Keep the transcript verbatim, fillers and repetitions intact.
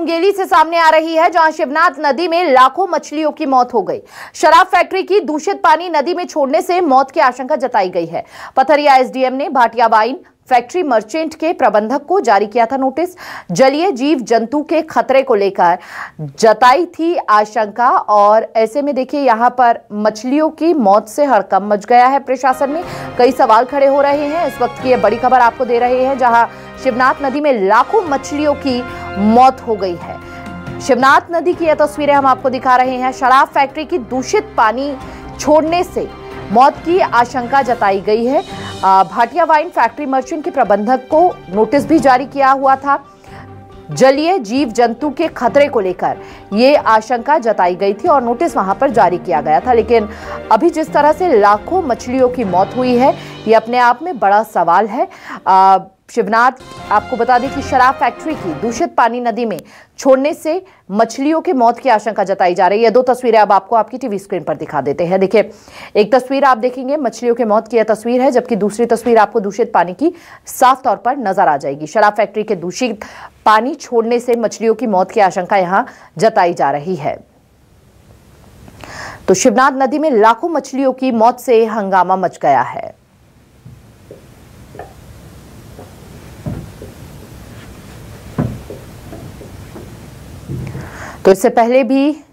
मुंगेली से सामने आ रही है, जहां शिवनाथ नदी में लाखों मछलियों की मौत हो गई। शराब फैक्ट्री की दूषित पानी नदी में छोड़ने से मौत की आशंका जताई गई है। पथरिया एसडीएम ने भाटिया वाइन फैक्ट्री मर्चेंट के प्रबंधक को जारी किया था नोटिस। जलीय जीव जंतु के खतरे को लेकर जताई थी आशंका, और ऐसे में देखिए यहां पर मछलियों की मौत से हड़कंप मच गया है। प्रशासन में कई सवाल खड़े हो रहे हैं। इस वक्त की यह बड़ी खबर आपको दे रहे हैं, जहां शिवनाथ नदी में लाखों मछलियों की मौत हो गई है। शिवनाथ नदी की यह तस्वीरें हम आपको दिखा रहे हैं। शराब फैक्ट्री की दूषित पानी छोड़ने से मौत की आशंका जताई गई है। भाटिया वाइन फैक्ट्री मर्चेंट के प्रबंधक को नोटिस भी जारी किया हुआ था। जलीय जीव जंतु के खतरे को लेकर ये आशंका जताई गई थी और नोटिस वहां पर जारी किया गया था। लेकिन अभी जिस तरह से लाखों मछलियों की मौत हुई है, ये अपने आप में बड़ा सवाल है। आ, शिवनाथ, आपको बता दें कि शराब फैक्ट्री की दूषित पानी नदी में छोड़ने से मछलियों की मौत की आशंका जताई जा रही है। दो तस्वीरें अब आपको आपकी टीवी स्क्रीन पर दिखा देते हैं। देखिए, एक तस्वीर आप देखेंगे मछलियों की मौत की यह तस्वीर है, जबकि दूसरी तस्वीर आपको दूषित पानी की साफ तौर पर नजर आ जाएगी। शराब फैक्ट्री के दूषित पानी छोड़ने से मछलियों की मौत की आशंका यहां जताई जा रही है। तो शिवनाथ नदी में लाखों मछलियों की मौत से हंगामा मच गया है। तो इससे पहले भी